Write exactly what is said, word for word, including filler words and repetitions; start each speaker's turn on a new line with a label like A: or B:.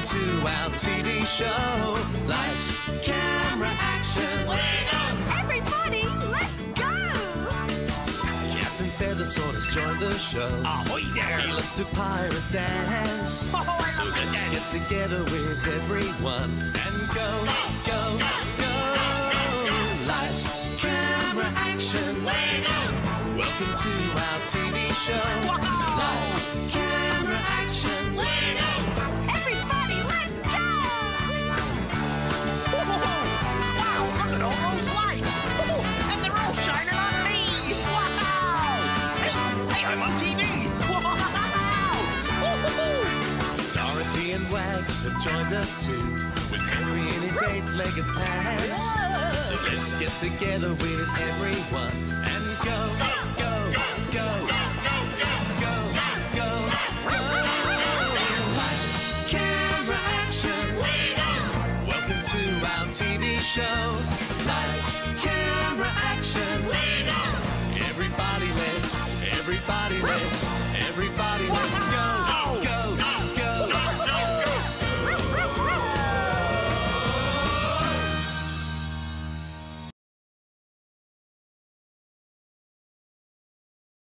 A: to our T V show. Lights, camera, action.
B: Everybody, let's go!
A: Captain Feathersword has joined the show.
C: Ahoy there!
A: He loves to pirate dance.
C: Oh, I
A: So
C: love to
A: let's
C: dance.
A: get together with everyone and go, go, go. Lights, camera, action. Welcome to our T V show. Lights, camera, action.
B: Everybody, let's go!
C: Wow, look at all those lights! And they're all shining on me! Wow! Hey, hey, I'm on T V! Wow!
A: Dorothy and Wags have joined us too, with Henry in his eight-legged pants. So let's get together with everyone and go, go, go, go, go, go, go. Lights, camera, action. Welcome to our T V show. Lights, camera, action. Everybody let's, everybody let's